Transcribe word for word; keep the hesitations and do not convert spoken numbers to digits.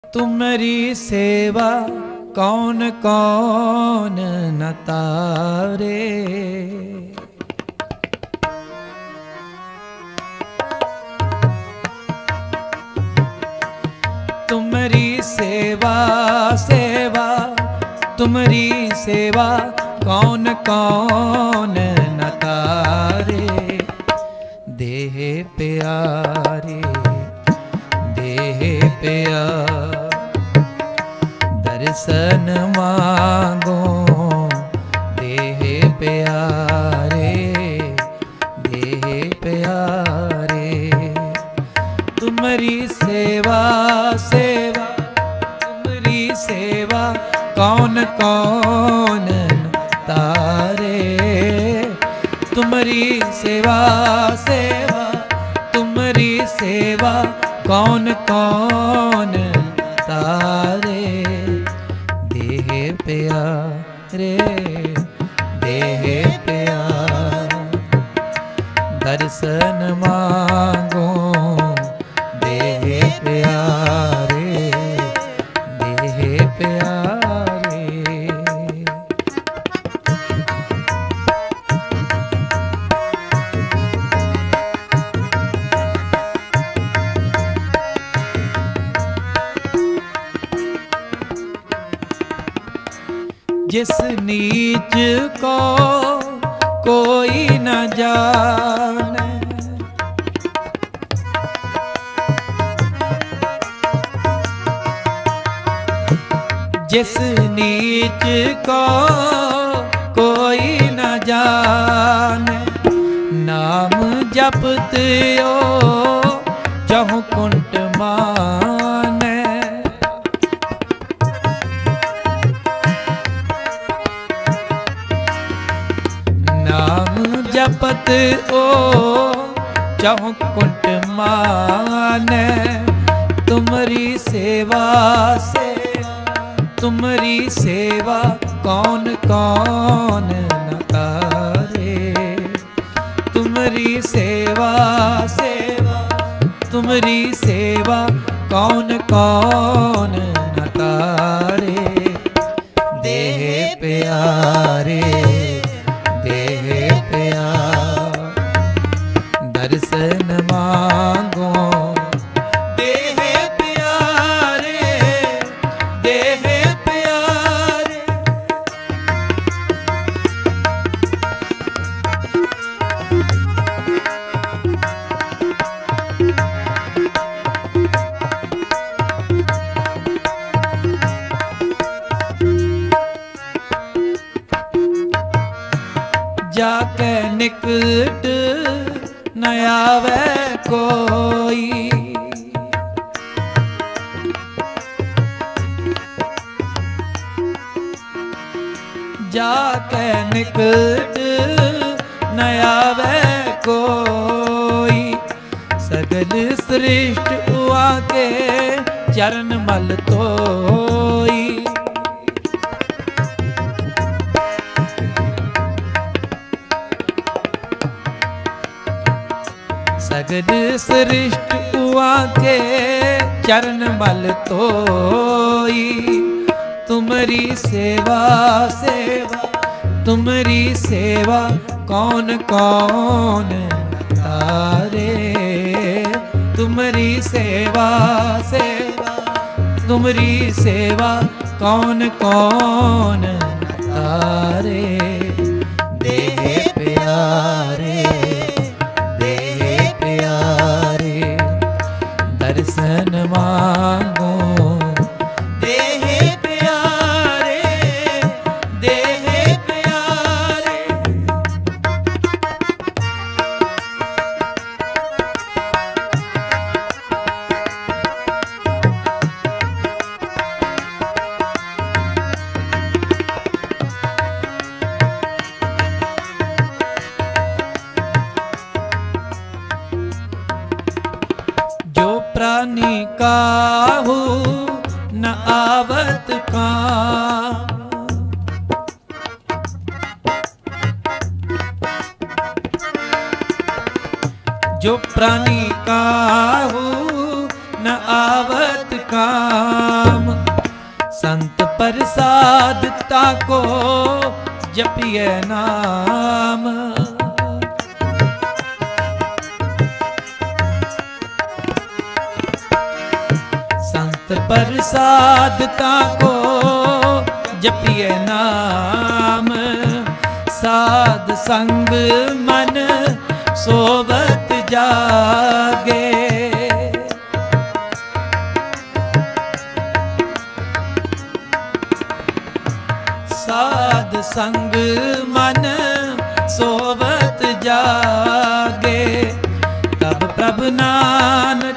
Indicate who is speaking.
Speaker 1: तुम्हारी सेवा कौन कौन न तारे। तुम्हारी सेवा सेवा तुम्हारी सेवा कौन कौन न तारे। देह प्यारे देह प्यार दर्शन मांगो देह प्यारे देह प्यारे। तुम्हारी सेवा सेवा तुम्हारी सेवा कौन कौन तारे। तुम्हारी सेवा सेवा तुम्हारी सेवा कौन कौन तारे। देह प्यारे देह प्यार दर्शन मांगो देह प्यारे देह प्यारे। जिस नीच को कोई न जाने। जिस नीच को कोई न जाने। नाम जपते ओ चहु कुंट माने। नाम जपत ओ चहु कुंट माने। तुम्हारी सेवा से तुम्हारी सेवा कौन कौन न तारे। तुम्हारी सेवा सेवा तुम्हारी सेवा कौन कौन न तारे। देह प्यारे देह प्यार दर्शन मांगो देह प्यारे देह प्यारे। जाके निकट न आवे कोई। जाके निकट न आवे कोई। सगल सृष्ट हुआ के चरण मल तोई। सगल सृष्ट हुआ के चरण मल तोई। तुम्हारी सेवा सेवा तुम्हारी सेवा कौन कौन तारे। तुम्हारी सेवा सेवा तुम्हारी सेवा कौन कौन तारे। देह प्यारे दर्शन मांगो देह प्यारे देह प्यारे। प्राणी काहू न आवत काम। जो प्राणी काहू न आवत काम। संत प्रसाद ताको जपिए नाम। संत प्रसाद ताको जपिए नाम। साध संग मन सोवत जागे। साध संग मन सोवत जागे। तब प्रभु नानक